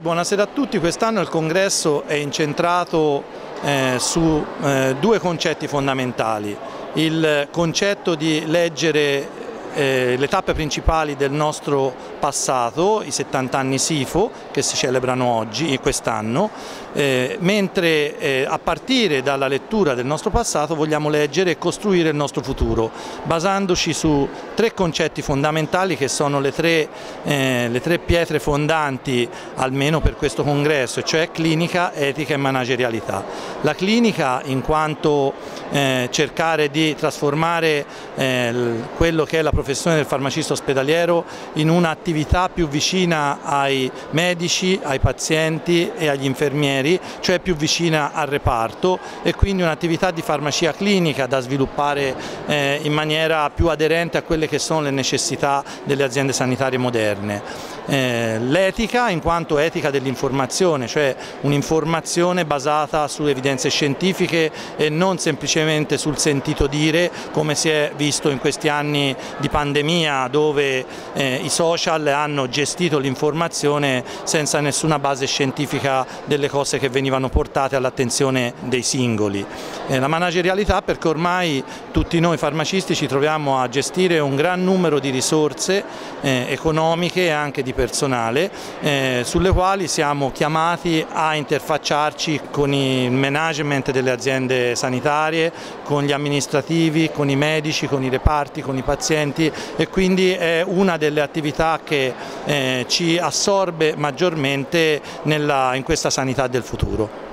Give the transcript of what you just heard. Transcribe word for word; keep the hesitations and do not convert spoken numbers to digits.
Buonasera a tutti, quest'anno il congresso è incentrato eh, su eh, due concetti fondamentali: il concetto di leggere eh, le tappe principali del nostro passato, i settanta anni SIFO che si celebrano oggi, quest'anno, eh, mentre eh, a partire dalla lettura del nostro passato vogliamo leggere e costruire il nostro futuro, basandoci su tre concetti fondamentali che sono le tre, eh, le tre pietre fondanti, almeno per questo congresso, cioè clinica, etica e managerialità. La clinica in quanto eh, cercare di trasformare eh, quello che è la professione del farmacista ospedaliero in un'attività più vicina ai medici, ai pazienti e agli infermieri, cioè più vicina al reparto, e quindi un'attività di farmacia clinica da sviluppare eh, in maniera più aderente a quelle che sono le necessità delle aziende sanitarie moderne. Eh, l'etica in quanto etica dell'informazione, cioè un'informazione basata su evidenze scientifiche e non semplicemente sul sentito dire, come si è visto in questi anni di pandemia, dove eh, i social hanno gestito l'informazione senza nessuna base scientifica delle cose che venivano portate all'attenzione dei singoli. Eh, la managerialità, perché ormai tutti noi farmacisti ci troviamo a gestire un gran numero di risorse eh, economiche e anche di personale, eh, sulle quali siamo chiamati a interfacciarci con il management delle aziende sanitarie, con gli amministrativi, con i medici, con i reparti, con i pazienti, e quindi è una delle attività che eh, ci assorbe maggiormente nella, in questa sanità del futuro.